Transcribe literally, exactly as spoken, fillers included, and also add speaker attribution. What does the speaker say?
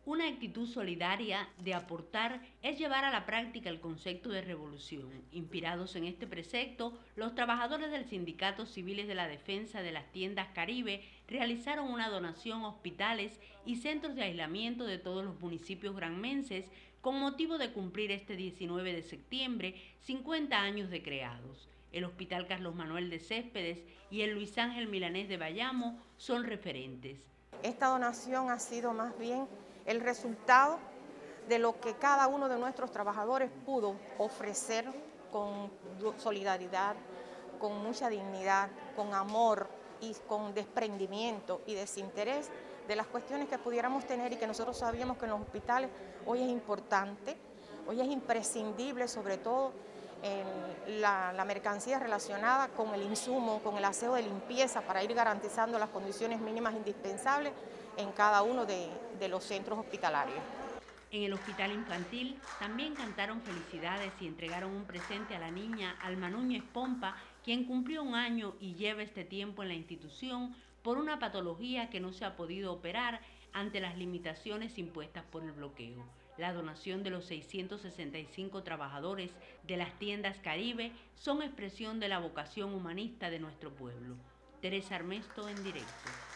Speaker 1: Una actitud solidaria de aportar es llevar a la práctica el concepto de revolución. Inspirados en este precepto, los trabajadores del Sindicato Civiles de la Defensa de las Tiendas Caribe realizaron una donación a hospitales y centros de aislamiento de todos los municipios granmenses con motivo de cumplir este diecinueve de septiembre cincuenta años de creados. El Hospital Carlos Manuel de Céspedes y el Luis Ángel Milanés de Bayamo son referentes.
Speaker 2: Esta donación ha sido más bien el resultado de lo que cada uno de nuestros trabajadores pudo ofrecer con solidaridad, con mucha dignidad, con amor y con desprendimiento y desinterés de las cuestiones que pudiéramos tener y que nosotros sabíamos que en los hospitales hoy es importante, hoy es imprescindible, sobre todo en la, la mercancía relacionada con el insumo, con el aseo de limpieza para ir garantizando las condiciones mínimas indispensables en cada uno de, de los centros hospitalarios.
Speaker 1: En el hospital infantil también cantaron felicidades y entregaron un presente a la niña Alma Núñez Pompa, quien cumplió un año y lleva este tiempo en la institución por una patología que no se ha podido operar ante las limitaciones impuestas por el bloqueo. La donación de los seiscientos sesenta y cinco trabajadores de las tiendas Caribe son expresión de la vocación humanista de nuestro pueblo. Teresa Armesto en directo.